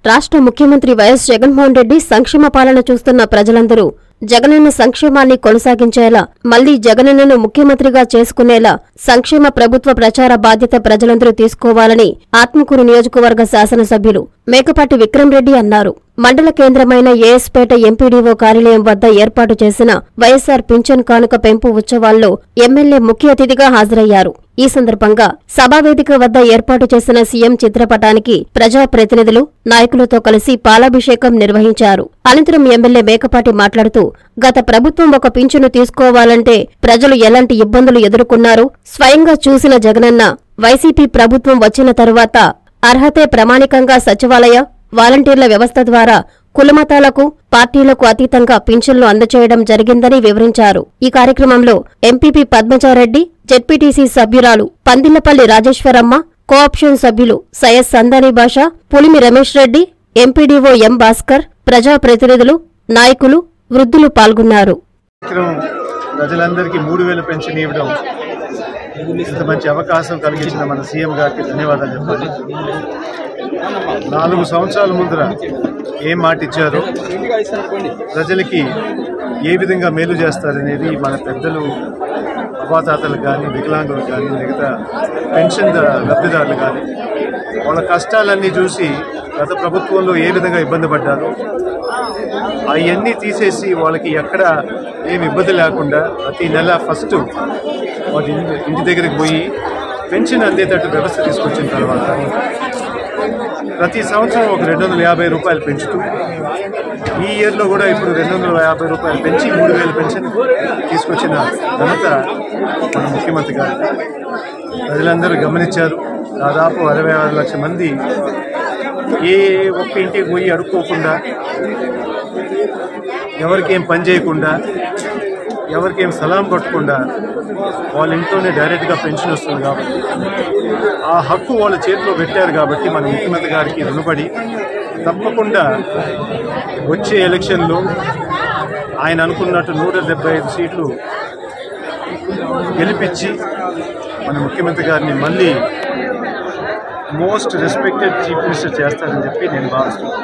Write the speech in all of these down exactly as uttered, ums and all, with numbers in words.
రాష్ట్ర ముఖ్యమంత్రి వైఎస్ జగన్మోహన్ రెడ్డి సంక్షేమ పాలన చూస్తున్న ప్రజలందరూ జగనన్న సంక్షేమాన్ని కొనసాగించేలా, మళ్లీ జగనన్నను ముఖ్యమంత్రిగా చేసుకునేలా సంక్షేమ ప్రభుత్వ ప్రచార బాధ్యత ప్రజలందరూ తీసుకోవాలని ఆత్మకూరు నియోజకవర్గ శాసనసభ్యులు మేకపాటి విక్రమ్ రెడ్డి అన్నారు. మండల కేంద్రమైన ఏఎస్పేట ఎంపీడీఓ కార్యాలయం వద్ద ఏర్పాటు చేసిన వైఎస్సార్ పింఛన్ కానుక పెంపు ఉత్సవాల్లో ఎమ్మెల్యే ముఖ్య అతిథిగా హాజరయ్యారు. ఈ సందర్భంగా సభావేదిక వద్ద ఏర్పాటు చేసిన సీఎం చిత్రపటానికి ప్రజాప్రతినిధులు, నాయకులతో కలిసి పాలాభిషేకం నిర్వహించారు. అనంతరం ఎమ్మెల్యే మేకపాటి మాట్లాడుతూ, గత ప్రభుత్వం ఒక పింఛను తీసుకోవాలంటే ప్రజలు ఎలాంటి ఇబ్బందులు ఎదుర్కొన్నారో స్వయంగా చూసిన జగనన్న వైసీపీ ప్రభుత్వం వచ్చిన తరువాత అర్హతే ప్రమాణికంగా సచివాలయ, వాలంటీర్ల వ్యవస్థ ద్వారా కులమతాలకు, పార్టీలకు అతీతంగా పింఛన్లు అందజేయడం జరిగిందని వివరించారు. ఈ కార్యక్రమంలో ఎంపీపీ పద్మజారెడ్డి, జెడ్పీటీసీ సభ్యురాలు పందిళ్లపల్లి రాజేశ్వరమ్మ, కోఆప్షన్ సభ్యులు సయ్యద్ సందాని బాషా, పులిమి రమేష్ రెడ్డి, ఎంపీడీఓ ఎం భాస్కర్, ప్రజాప్రతినిధులు, నాయకులు, వృద్ధులు పాల్గొన్నారు. ప్రజలందరికీ మూడు వేల పెన్షన్ ఇవ్వడం, ఇంత మంచి అవకాశం కలిగించిన మన సీఎం గారికి ధన్యవాదాలు చెప్పాలి. నాలుగు సంవత్సరాల ముందర ఏం మాట ఇచ్చారో, ప్రజలకి ఏ విధంగా మేలు చేస్తారనేది మన పెద్దలు, అవాతాతలు కానీ, వికలాంగులు కానీ, మిగతా పెన్షన్ లబ్ధిదారులు కానీ వాళ్ళ కష్టాలన్నీ చూసి గత ప్రభుత్వంలో ఏ విధంగా ఇబ్బంది పడ్డారో అవన్నీ తీసేసి వాళ్ళకి ఎక్కడ ఏమి ఇబ్బంది లేకుండా ప్రతి నెల ఫస్ట్ వాళ్ళ ఇంటి దగ్గరికి పోయి పెన్షన్ అందేటట్టు వ్యవస్థ తీసుకొచ్చిన తర్వాత ప్రతి సంవత్సరం ఒక రెండు వందల యాభై రూపాయలు పెంచుతూ ఈ ఇయర్లో కూడా ఇప్పుడు రెండు వందల యాభై రూపాయలు పెంచి మూడు వేల పెన్షన్ తీసుకొచ్చిన ఘనత మన ముఖ్యమంత్రి గారు. ప్రజలందరూ గమనించారు. దాదాపు అరవై ఆరు లక్షల మంది ఏ ఒక్క ఇంటికి పోయి అడుక్కోకుండా, ఎవరికేం పని చేయకుండా, ఎవరికేం సలాం కొట్టకుండా వాళ్ళ ఇంట్లోనే డైరెక్ట్గా పెన్షన్ వస్తుంది కాబట్టి ఆ హక్కు వాళ్ళ చేతిలో పెట్టారు. కాబట్టి మన ముఖ్యమంత్రి గారికి రుణపడి తప్పకుండా వచ్చే ఎలక్షన్లో ఆయన అనుకున్నట్టు నూట డెబ్బై ఐదు సీట్లు గెలిపించి మన ముఖ్యమంత్రి గారిని మళ్ళీ మోస్ట్ రెస్పెక్టెడ్ చీఫ్ మినిస్టర్ చేస్తారని చెప్పి నేను భావిస్తున్నాను.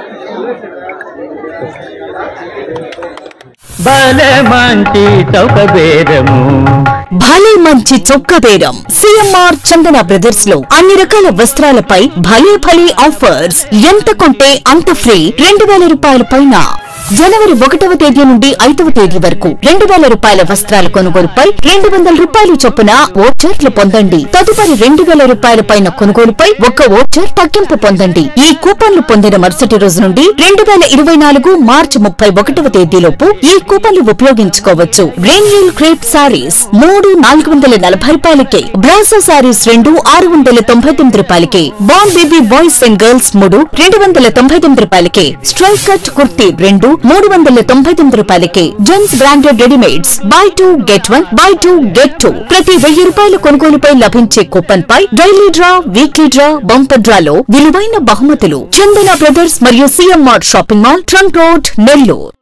భలే మంచి చౌక బేరము, భలే మంచి చొక్క బేరం. సిఎంఆర్ చందన బ్రదర్స్ లో అన్ని రకాల వస్త్రాలపై భలే భలే ఆఫర్స్. ఎంత కొంటే అంత ఫ్రీ. రెండు వేల రూపాయల పైన జనవరి ఒకటవ తేదీ నుండి ఐదవ తేదీ వరకు రెండు వేల రూపాయల వస్త్రాల కొనుగోలుపై రెండు వందల రూపాయలు చొప్పున ఓచర్లు పొందండి. తదుపరి రెండు వేల రూపాయల పైన కొనుగోలుపై ఒక్క ఓచర్ తగ్గింపు పొందండి. ఈ కూపన్లు పొందిన మరుసటి రోజు నుండి రెండు వేల ఇరవై నాలుగు మార్చి ముప్పై ఒకటవ తేదీలోపు ఈ కూపన్లు ఉపయోగించుకోవచ్చు. రెయిన్యూల్ క్రేప్ సారీస్ మూడు నాలుగు వందల నలభై రూపాయలకే, బ్రాసో సారీస్ రెండు ఆరు వందల తొంభై తొమ్మిది రూపాయలకే, born baby boys and girls మూడు రెండు వందల తొంభై తొమ్మిది రూపాయలకే, స్ట్రైక్ కట్ కుర్తీ రెండు మూడు వందల తొంభై తొమ్మిది రూపాయలకే, gents branded readymades buy two get one buy two get two. ప్రతి వెయ్యి రూపాయల కొనుగోలుపై లభించే కూపన్ పై daily draw, weekly draw, bumper డ్రాలో విలువైన బహుమతులు. చందన బ్రదర్స్ మరియు CMR shopping mall, trunk road, Nellore.